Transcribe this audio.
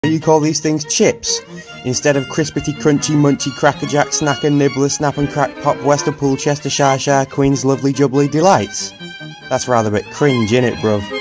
You call these things chips? Instead of crispity, crunchy, munchy, crackerjack, snacker, nibbler, snap and crack, pop, Westerpool, Chester, Shire, Queen's, lovely, jubbly delights? That's rather a bit cringe, innit, bruv?